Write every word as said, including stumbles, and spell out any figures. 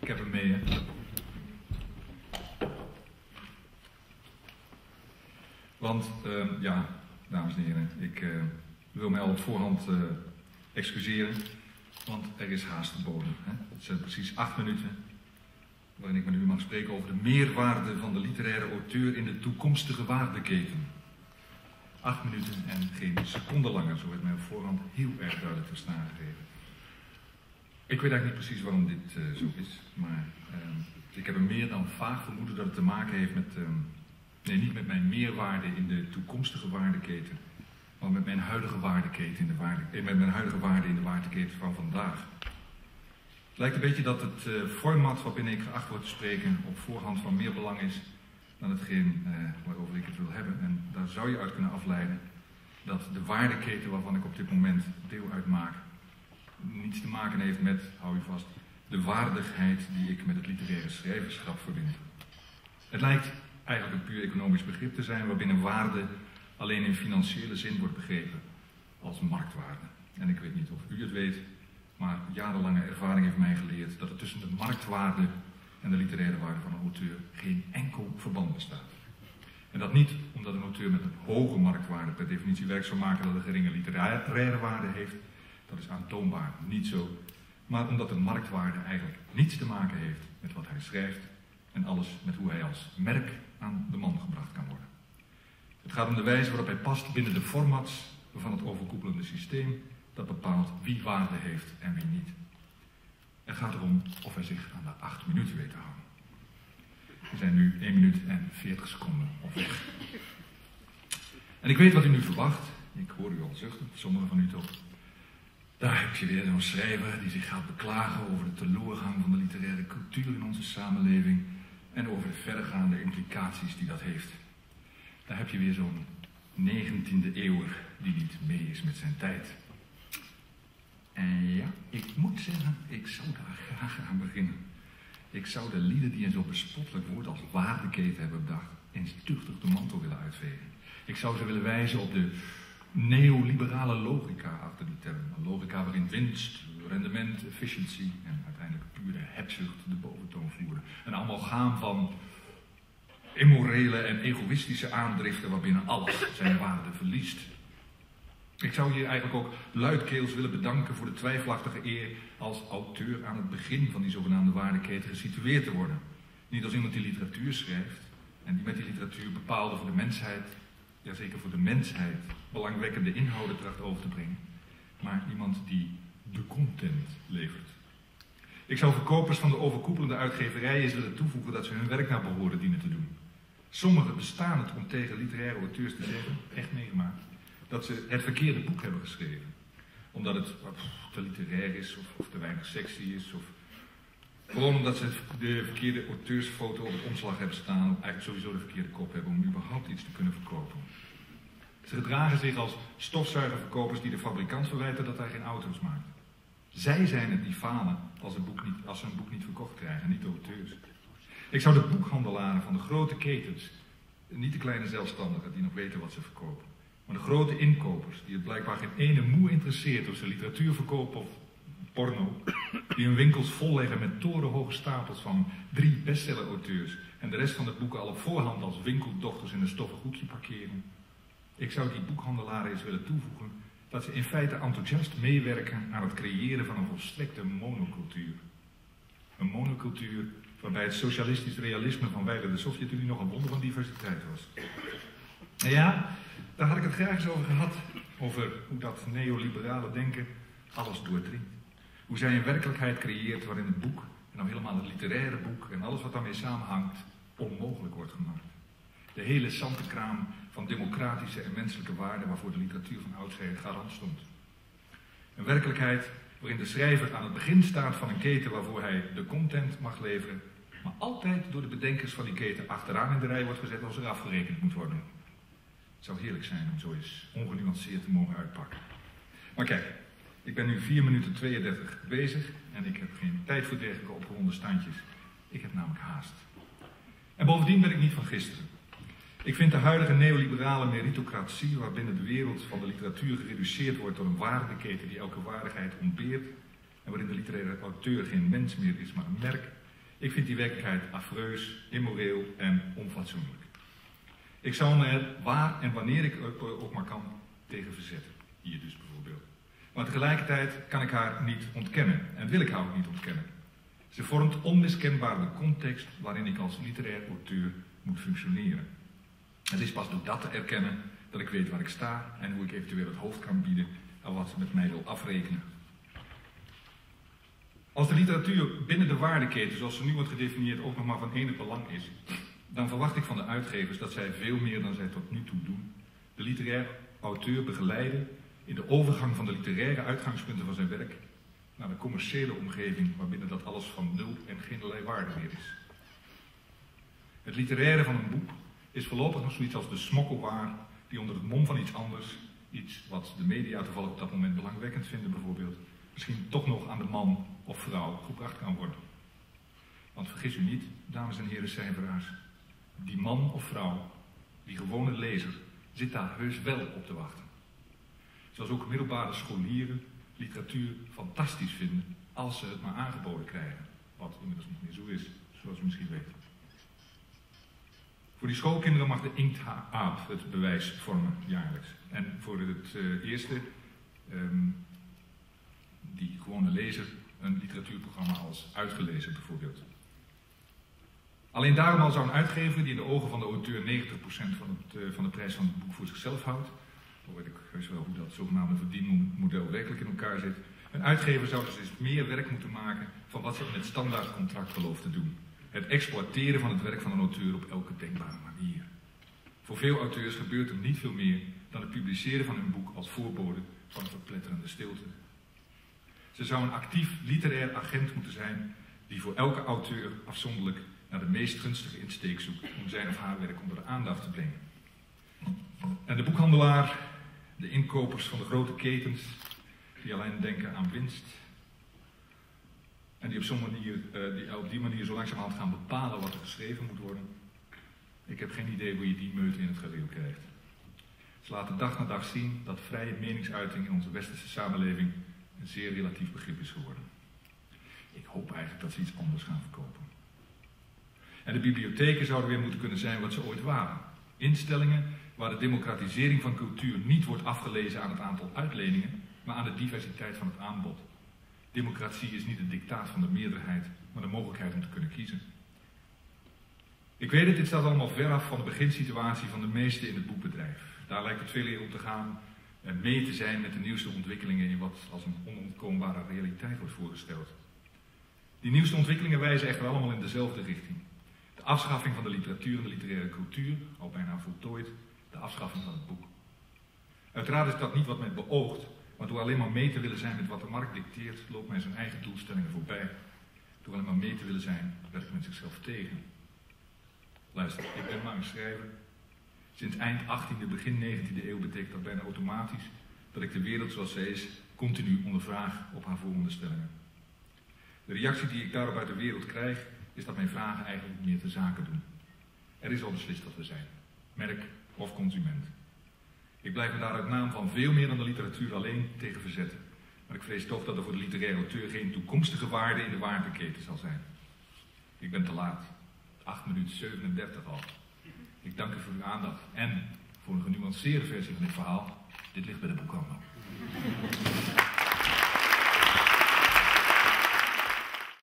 Ik heb hem mee, hè. Want, uh, ja, dames en heren, ik uh, wil mij al op voorhand uh, excuseren, want er is haast geboden. Hè? Het zijn precies acht minuten waarin ik met u mag spreken over de meerwaarde van de literaire auteur in de toekomstige waardeketen. Acht minuten en geen seconde langer, zo werd mij op voorhand heel erg duidelijk te staan gegeven. Ik weet eigenlijk niet precies waarom dit uh, zo is, maar uh, ik heb een meer dan vaag vermoeden dat het te maken heeft met... Uh, Nee, niet met mijn meerwaarde in de toekomstige waardeketen, maar met mijn huidige waardeketen in de waarde, met mijn huidige waarde in de waardeketen van vandaag. Het lijkt een beetje dat het uh, format waarbinnen ik geacht word te spreken op voorhand van meer belang is dan hetgeen uh, waarover ik het wil hebben. En daar zou je uit kunnen afleiden dat de waardeketen waarvan ik op dit moment deel uitmaak niets te maken heeft met, hou je vast, de waardigheid die ik met het literaire schrijverschap verbind. Het lijkt eigenlijk een puur economisch begrip te zijn, waarbinnen waarde alleen in financiële zin wordt begrepen als marktwaarde. En ik weet niet of u het weet, maar jarenlange ervaring heeft mij geleerd dat er tussen de marktwaarde en de literaire waarde van een auteur geen enkel verband bestaat. En dat niet omdat een auteur met een hoge marktwaarde per definitie werk zou maken dat een geringe literaire waarde heeft, dat is aantoonbaar niet zo, maar omdat de marktwaarde eigenlijk niets te maken heeft met wat hij schrijft en alles met hoe hij als merk aan de man gebracht kan worden. Het gaat om de wijze waarop hij past binnen de formats van het overkoepelende systeem dat bepaalt wie waarde heeft en wie niet. Het gaat erom of hij zich aan de acht minuten weet te houden. We zijn nu één minuut en veertig seconden op weg. En ik weet wat u nu verwacht. Ik hoor u al zuchten, sommigen van u toch. Daar heb je weer zo'n schrijver die zich gaat beklagen over de teloorgang van de literaire cultuur in onze samenleving en over de verregaande implicaties die dat heeft. Daar heb je weer zo'n negentiende eeuwer die niet mee is met zijn tijd. En ja, ik moet zeggen, ik zou daar graag aan beginnen. Ik zou de lieden die een zo bespottelijk woord als waardeketen hebben bedacht, eens tuchtig de mantel willen uitvegen. Ik zou ze willen wijzen op de neoliberale logica achter die term. Een logica waarin winst, rendement, efficiëntie en uiteindelijk pure hebzucht de boventoon voeren. Een amalgaam van immorele en egoïstische aandriften waarbinnen alles zijn waarde verliest. Ik zou hier eigenlijk ook luidkeels willen bedanken voor de twijfelachtige eer als auteur aan het begin van die zogenaamde waardeketen gesitueerd te worden. Niet als iemand die literatuur schrijft en die met die literatuur bepaalde voor de mensheid, ja zeker voor de mensheid, belangwekkende inhouden tracht over te brengen, maar iemand die de content levert. Ik zou verkopers van de overkoepelende uitgeverijen eens willen toevoegen dat ze hun werk naar behoren dienen te doen. Sommigen bestaan het om tegen literaire auteurs te zeggen, echt meegemaakt, dat ze het verkeerde boek hebben geschreven. Omdat het te literair is of, of te weinig sexy is. Of gewoon omdat ze de verkeerde auteursfoto op het omslag hebben staan. Of eigenlijk sowieso de verkeerde kop hebben om überhaupt iets te kunnen verkopen. Ze gedragen zich als stofzuigerverkopers die de fabrikant verwijten dat hij geen auto's maakt. Zij zijn het die falen als, een boek niet, als ze een boek niet verkocht krijgen, niet de auteurs. Ik zou de boekhandelaren van de grote ketens, niet de kleine zelfstandigen die nog weten wat ze verkopen, maar de grote inkopers, die het blijkbaar geen ene moe interesseert of ze literatuur verkopen of porno, die hun winkels volleggen met torenhoge stapels van drie bestseller-auteurs en de rest van de boeken al op voorhand als winkeldochters in een stoffig hoekje parkeren. Ik zou die boekhandelaren eens willen toevoegen dat ze in feite enthousiast meewerken aan het creëren van een volstrekte monocultuur. Een monocultuur waarbij het socialistisch realisme van wijle de Sovjet-Unie nog een wonder van diversiteit was. En ja, daar had ik het graag eens over gehad, over hoe dat neoliberale denken alles doordringt. Hoe zij een werkelijkheid creëert waarin het boek, en dan helemaal het literaire boek en alles wat daarmee samenhangt, onmogelijk wordt gemaakt. De hele zantekraam van democratische en menselijke waarden waarvoor de literatuur van oudsher garant stond. Een werkelijkheid waarin de schrijver aan het begin staat van een keten waarvoor hij de content mag leveren, maar altijd door de bedenkers van die keten achteraan in de rij wordt gezet als er afgerekend moet worden. Het zou heerlijk zijn om zo eens ongenuanceerd te mogen uitpakken. Maar kijk, ik ben nu vier minuten tweeëndertig bezig en ik heb geen tijd voor dergelijke opgeronde standjes. Ik heb namelijk haast. En bovendien ben ik niet van gisteren. Ik vind de huidige neoliberale meritocratie, waarbinnen de wereld van de literatuur gereduceerd wordt door een waardeketen die elke waardigheid ontbeert en waarin de literaire auteur geen mens meer is, maar een merk, Ik vind die werkelijkheid affreus, immoreel en onfatsoenlijk. Ik zou me er waar en wanneer ik ook maar kan tegen verzetten. Hier dus bijvoorbeeld. Maar tegelijkertijd kan ik haar niet ontkennen en wil ik haar ook niet ontkennen. Ze vormt onmiskenbaar de context waarin ik als literair auteur moet functioneren. Het is pas door dat te erkennen dat ik weet waar ik sta en hoe ik eventueel het hoofd kan bieden aan wat ze met mij wil afrekenen. Als de literatuur binnen de waardeketen, zoals ze nu wordt gedefinieerd, ook nog maar van enig belang is, dan verwacht ik van de uitgevers dat zij veel meer dan zij tot nu toe doen, de literair auteur begeleiden in de overgang van de literaire uitgangspunten van zijn werk naar de commerciële omgeving waarbinnen dat alles van nul en geenerlei waarde meer is. Het literaire van een boek is voorlopig nog zoiets als de smokkelwaar die onder het mom van iets anders, iets wat de media toevallig op dat moment belangwekkend vinden bijvoorbeeld, misschien toch nog aan de man of vrouw gebracht kan worden. Want vergis u niet, dames en heren cijferaars, die man of vrouw, die gewone lezer, zit daar heus wel op te wachten. Zoals ook middelbare scholieren literatuur fantastisch vinden als ze het maar aangeboden krijgen. Wat inmiddels niet meer zo is, zoals u misschien weet. Voor die schoolkinderen mag de inktaap het bewijs vormen jaarlijks. En voor het uh, eerste, um, die gewone lezer, een literatuurprogramma als Uitgelezen bijvoorbeeld. Alleen daarom al zou een uitgever die in de ogen van de auteur negentig procent van, het, uh, van de prijs van het boek voor zichzelf houdt, dan weet ik heus wel hoe dat zogenaamde verdienmodel werkelijk in elkaar zit, een uitgever zou dus eens meer werk moeten maken van wat ze in het standaardcontract gelooft te doen. Het exploiteren van het werk van een auteur op elke denkbare manier. Voor veel auteurs gebeurt er niet veel meer dan het publiceren van hun boek als voorbode van een verpletterende stilte. Ze zou een actief literair agent moeten zijn die voor elke auteur afzonderlijk naar de meest gunstige insteek zoekt om zijn of haar werk onder de aandacht te brengen. En de boekhandelaar, de inkopers van de grote ketens, die alleen denken aan winst en die op, zo'n manier, uh, die op die manier zo langzamerhand gaan bepalen wat er geschreven moet worden. Ik heb geen idee hoe je die meute in het gareel krijgt. Ze laten dag na dag zien dat vrije meningsuiting in onze westerse samenleving een zeer relatief begrip is geworden. Ik hoop eigenlijk dat ze iets anders gaan verkopen. En de bibliotheken zouden weer moeten kunnen zijn wat ze ooit waren. Instellingen waar de democratisering van cultuur niet wordt afgelezen aan het aantal uitleningen, maar aan de diversiteit van het aanbod. Democratie is niet het dictaat van de meerderheid, maar de mogelijkheid om te kunnen kiezen. Ik weet het, dit staat allemaal ver af van de beginsituatie van de meesten in het boekbedrijf. Daar lijkt het veel eer om te gaan en mee te zijn met de nieuwste ontwikkelingen in wat als een onontkoombare realiteit wordt voorgesteld. Die nieuwste ontwikkelingen wijzen echter allemaal in dezelfde richting. De afschaffing van de literatuur en de literaire cultuur, al bijna voltooid, de afschaffing van het boek. Uiteraard is dat niet wat men beoogt, maar door alleen maar mee te willen zijn met wat de markt dicteert, loopt men zijn eigen doelstellingen voorbij. Door alleen maar mee te willen zijn, werkt men zichzelf tegen. Luister, ik ben maar een schrijver. Sinds eind achttiende, begin negentiende eeuw betekent dat bijna automatisch dat ik de wereld zoals zij is continu ondervraag op haar vooronderstellingen. De reactie die ik daarop uit de wereld krijg, is dat mijn vragen eigenlijk niet meer te zaken doen. Er is al beslist wat we zijn, merk of consument. Ik blijf me daar uit naam van veel meer dan de literatuur alleen tegen verzetten. Maar ik vrees toch dat er voor de literaire auteur geen toekomstige waarde in de waardeketen zal zijn. Ik ben te laat. acht minuten zevenendertig al. Ik dank u voor uw aandacht en voor een genuanceerde versie van dit verhaal. Dit ligt bij de boekhandel.